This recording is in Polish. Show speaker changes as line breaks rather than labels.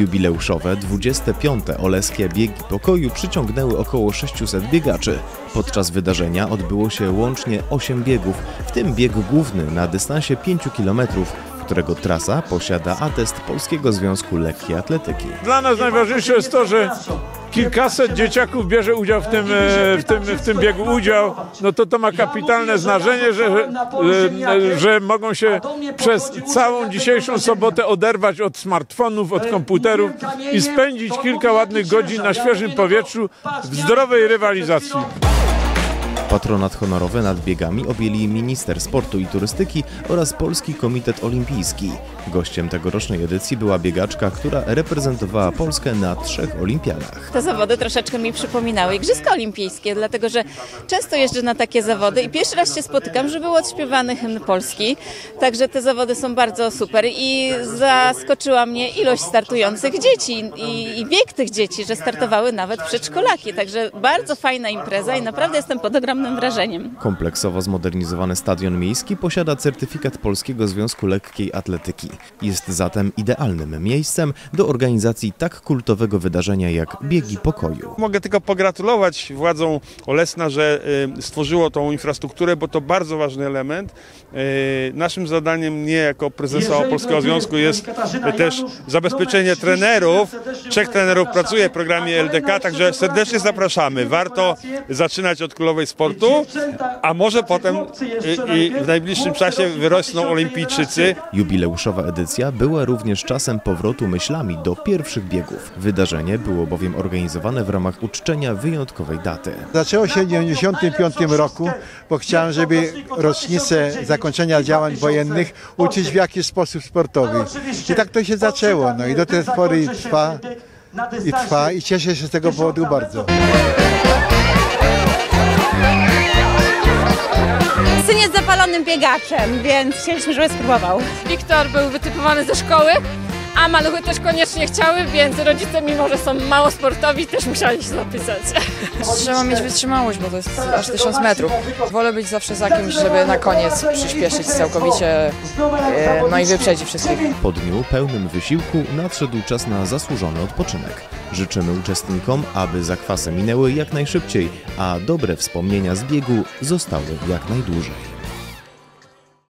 Jubileuszowe 25. Oleskie Biegi Pokoju przyciągnęły około 600 biegaczy. Podczas wydarzenia odbyło się łącznie 8 biegów, w tym bieg główny na dystansie 5 km, którego trasa posiada atest Polskiego Związku Lekkiej Atletyki.
Dla nas najważniejsze jest to, że kilkaset dzieciaków bierze udział w tym biegu no to ma kapitalne znaczenie, że mogą się przez całą dzisiejszą sobotę oderwać od smartfonów, od komputerów i spędzić kilka ładnych godzin na świeżym powietrzu w zdrowej rywalizacji.
Patronat honorowy nad biegami objęli minister sportu i turystyki oraz Polski Komitet Olimpijski. Gościem tegorocznej edycji była biegaczka, która reprezentowała Polskę na 3 olimpiadach.
Te zawody troszeczkę mi przypominały Igrzyska Olimpijskie, dlatego że często jeżdżę na takie zawody i pierwszy raz się spotykam, że był odśpiewany hymn Polski. Także te zawody są bardzo super i zaskoczyła mnie ilość startujących dzieci i wiek tych dzieci, że startowały nawet przedszkolaki. Także bardzo fajna impreza i naprawdę jestem pod ogromnym wrażeniem.
Kompleksowo zmodernizowany stadion miejski posiada certyfikat Polskiego Związku Lekkiej Atletyki. Jest zatem idealnym miejscem do organizacji tak kultowego wydarzenia jak Biegi Pokoju.
Mogę tylko pogratulować władzom Olesna, że stworzyło tą infrastrukturę, bo to bardzo ważny element. Naszym zadaniem nie jako prezesa Polskiego Związku jest też zabezpieczenie trenerów. 3 trenerów pracuje w programie LDK, także serdecznie zapraszamy. Warto zaczynać od królowej sportu, a może potem i w najbliższym czasie wyrosną olimpijczycy.
Jubileuszowa edycja była również czasem powrotu myślami do pierwszych biegów. Wydarzenie było bowiem organizowane w ramach uczczenia wyjątkowej daty.
Zaczęło się w 1995 roku, bo chciałem, żeby rocznicę zakończenia działań wojennych uczyć w jakiś sposób sportowy. I tak to się zaczęło. No i do tej pory trwa i cieszę się z tego powodu bardzo.
Syn jest zapalonym biegaczem, więc chcieliśmy, żeby spróbował.
Wiktor był wytypowany ze szkoły, a maluchy też koniecznie chciały, więc rodzice, mimo że są mało sportowi, też musieli się zapisać.
Trzeba mieć wytrzymałość, bo to jest aż 1000 metrów. Wolę być zawsze za kimś, żeby na koniec przyspieszyć całkowicie, no i wyprzedzić wszystkich.
Po dniu pełnym wysiłku nadszedł czas na zasłużony odpoczynek. Życzymy uczestnikom, aby zakwasy minęły jak najszybciej, a dobre wspomnienia z biegu zostały jak najdłużej.